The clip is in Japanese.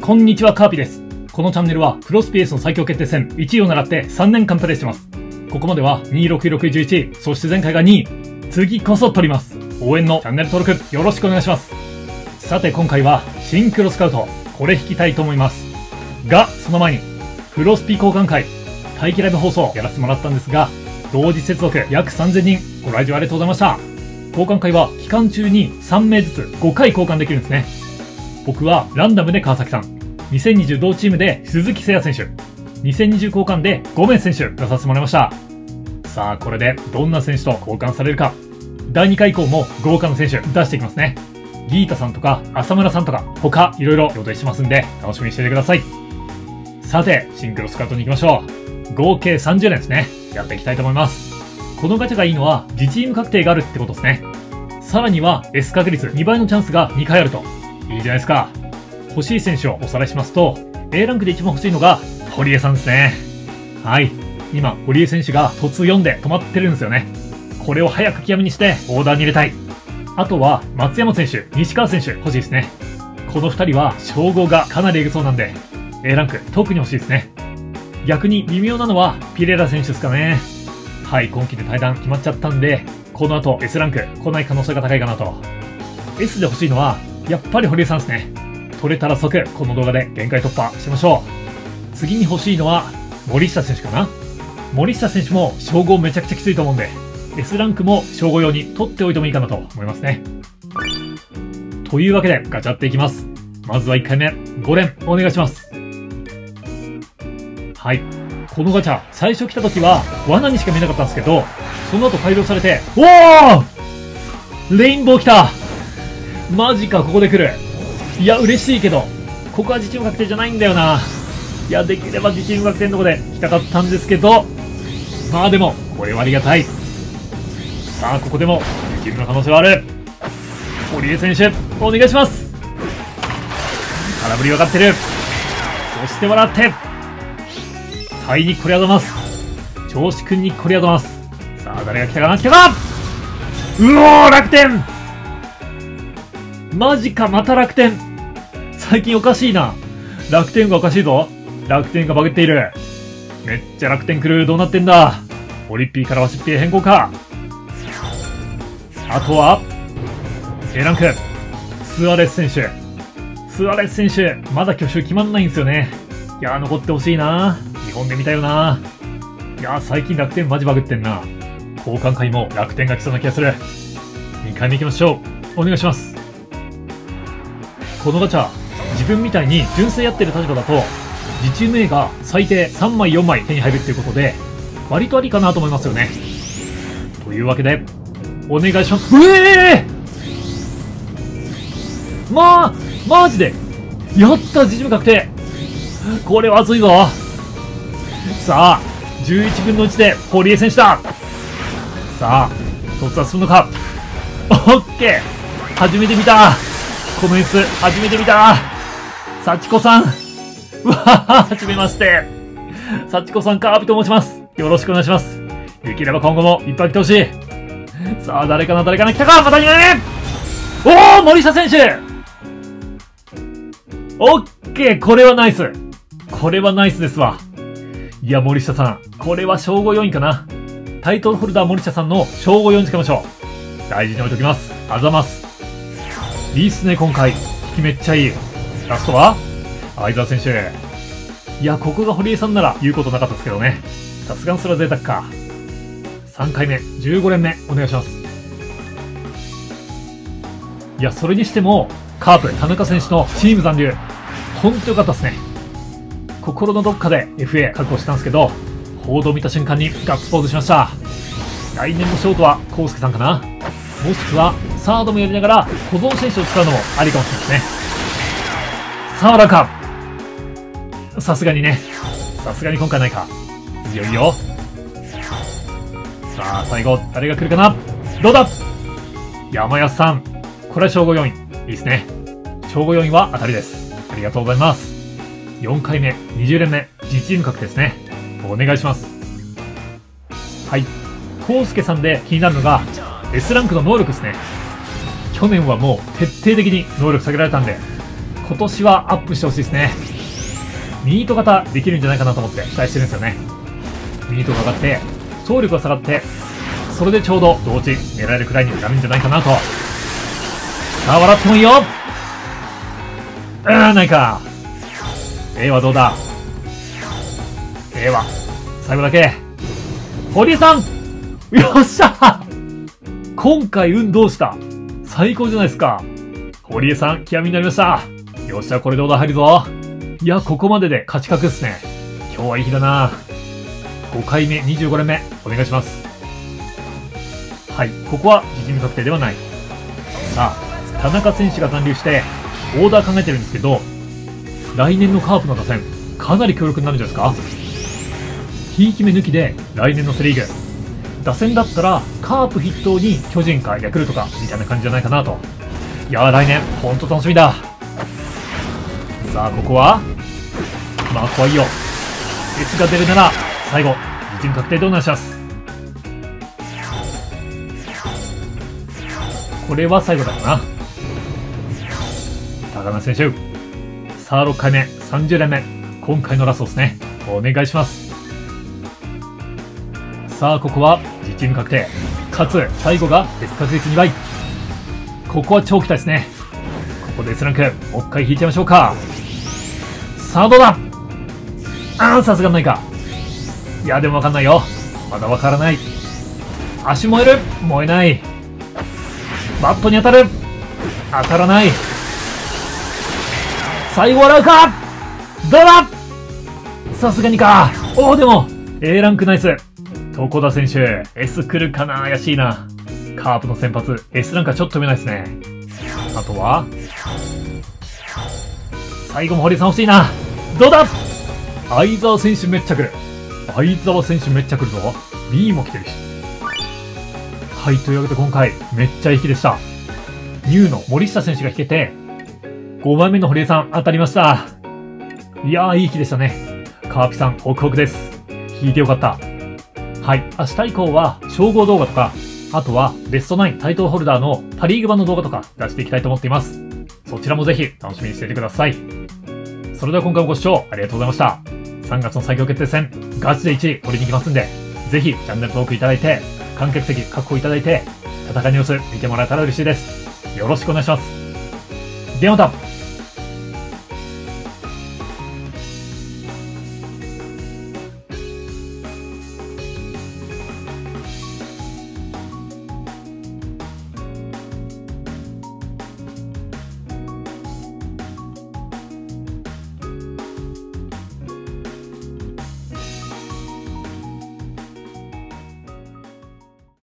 こんにちは、カーピです。このチャンネルはプロスピエースの最強決定戦1位を狙って3年間プレイしてます。ここまでは2位、6位、6位、11位、そして前回が2位。次こそ取ります。応援のチャンネル登録よろしくお願いします。さて今回はシンクロスカウト、これ引きたいと思います。が、その前に、プロスピ交換会、待機ライブ放送やらせてもらったんですが、同時接続約3000人ご来場ありがとうございました。交換会は期間中に3名ずつ5回交換できるんですね。僕はランダムで川崎さん、2020同チームで鈴木誠也選手、2020交換で5名選手出させてもらいました。さあこれでどんな選手と交換されるか。第2回以降も豪華な選手出していきますね。ギータさんとか浅村さんとか他いろいろ予定してますんで楽しみにしていてください。さてシンクロスカウトに行きましょう。合計30連ですね。やっていきたいと思います。このガチャがいいのは自チーム確定があるってことですね。さらには S 確率2倍のチャンスが2回あるといいじゃないですか。欲しい選手をおさらいしますと、 A ランクで一番欲しいのが堀江さんですね。はい、今堀江選手が突4で止まってるんですよね。これを早く極みにしてオーダーに入れたい。あとは松山選手、西川選手欲しいですね。この2人は称号がかなりエグそうなんで A ランク特に欲しいですね。逆に微妙なのはピレラ選手ですかね。はい、今季で退団決まっちゃったんで、この後 S ランク来ない可能性が高いかなと。 S で欲しいのはやっぱり堀江さんですね。取れたら即この動画で限界突破しましょう。次に欲しいのは森下選手かな。森下選手も称号めちゃくちゃきついと思うんで S ランクも称号用に取っておいてもいいかなと思いますね。というわけでガチャっていきます。まずは1回目5連お願いします。はい、このガチャ最初来た時は罠にしか見えなかったんですけど、その後改良されて、おおレインボー来た。マジか、ここで来る。いや嬉しいけどここは自チーム確定じゃないんだよな。いやできれば自チーム確定のとこで来たかったんですけど、まあでもこれはありがたい。さあここでも自チームの可能性はある。堀江選手お願いします。空振り分かってる。そして笑ってタイにこれあざます。銚子くんにこれあざます。さあ誰が来たかな。来たか。うおー楽天。マジか、また楽天。最近おかしいな。楽天がおかしいぞ。楽天がバグっている。めっちゃ楽天来る。どうなってんだ。オリッピーからワシッピー変更か。あとは A ランクスアレス選手。スアレス選手まだ去就決まんないんですよね。いやー残ってほしいな。日本で見たよな。いやー最近楽天マジバグってんな。交換会も楽天が来そうな気がする。2回目行きましょう。お願いします。このガチャ自分みたいに純正やってる立場だと自チーム A が最低3枚4枚手に入るっていうことで割とありかなと思いますよね。というわけでお願いします。マジでやった。自チーム確定。これは熱いぞ。さあ11分の1で堀江選手だ。さあ突破するのか。オッケー、初めて見た。この演出初めて見た。幸子さん、うわははじめまして。幸子さん、カーピと申します。よろしくお願いします。できれば今後もいっぱい来てほしい。さあ誰かな来たか。また2回目。おお森下選手。オッケー、これはナイス。これはナイスですわ。いや森下さん、これは称号4位かな。タイトルホルダー森下さんの称号4位つけましょう。大事に置いておきます。あざます。いいっすね今回。引きめっちゃいい。ラストは相澤選手。いやここが堀江さんなら言うことなかったですけどね。さすがにそれは贅沢か。3回目15連目お願いします。いやそれにしてもカープ田中選手のチーム残留ほんとよかったっすね。心のどっかで FA 確保したんですけど、報道見た瞬間にガッツポーズしました。来年のショートは康介さんかな。もしくはサードもやりながら保存選手を使うのもありかもしれないですね。さあラカ、さすがにね、さすがに今回ないか。いよいよ。さあ最後誰が来るかな。どうだ。山安さん、これは称号4位いいですね。称号4位は当たりです。ありがとうございます。4回目20連目自チーム確定ですね。お願いします。はい、康介さんで気になるのが S ランクの能力ですね。去年はもう徹底的に能力下げられたんで、 今年はアップしてほしいですね。ミート型できるんじゃないかなと思って期待してるんですよね。ミートが上がって、走力が下がって、それでちょうど同時狙えるくらいになるんじゃないかなと。さあ、笑ってもいいよ。ないか。A はどうだ。 A は最後だけ。堀江さん、よっしゃ。今回運どうした。最高じゃないですか。堀江さん、極みになりました。よっしゃ、これでオーダー入るぞ。いや、ここまでで勝ち確っすね。今日はいい日だな。5回目、25連目、お願いします。はい、ここは実務確定ではない。さあ、田中選手が残留して、オーダー考えてるんですけど、来年のカープの打線、かなり強力になるんじゃないですか。ひいき目抜きで、来年のセリーグ。打線だったら、カープ筆頭に巨人かヤクルトか、みたいな感じじゃないかなと。いやー、来年、ほんと楽しみだ。さあ、ここはまあ、怖いよ。S が出るなら、最後、実務確定でお願いします。これは最後だかな。高梨選手。さあ、6回目、30連目。今回のラストですね。お願いします。さあ、ここは実務確定。かつ、最後が S 確率2倍。ここは超期待ですね。ここで S ランク、もう一回引いちゃいましょうか。さあ、どうだ。さすがないか。いや、でもわかんないよ。まだわからない。足燃える。燃えない。バットに当たる。当たらない。最後笑うか。どうだ。さすがにか。おお、でも A ランクナイス。床田選手 S 来るかな。怪しいな。カープの先発 S ランクはちょっと読めないですね。あとは最後も堀さん欲しいな。どうだ。相澤選手めっちゃ来る。相澤選手めっちゃ来るぞ。 B も来てるし。はい、というわけで今回めっちゃいい日でした。ニューの森下選手が引けて5番目の堀江さん当たりました。いやー、いい日でしたね。カーピさんホクホクです。引いてよかった。はい、明日以降は称号動画とか、あとはベストナインタイトルホルダーのパリーグ版の動画とか出していきたいと思っています。そちらもぜひ楽しみにしていてください。それでは今回もご視聴ありがとうございました。3月の最強決定戦、ガチで1位取りに行きますんで、ぜひチャンネル登録いただいて、観客席確保いただいて、戦いの様子見てもらえたら嬉しいです。よろしくお願いします。ではまた。